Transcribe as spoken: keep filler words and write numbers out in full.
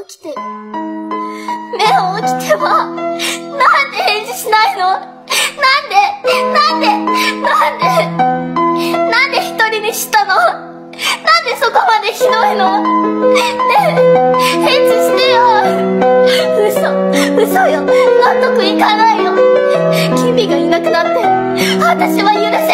起きてる。目を起きては、なんで返事しないの？なんでなんでなんでなんで一人にしたの？なんでそこまでひどいの？ねえ、返事してよ。嘘、嘘よ。納得いかないよ。君がいなくなって、私は許せ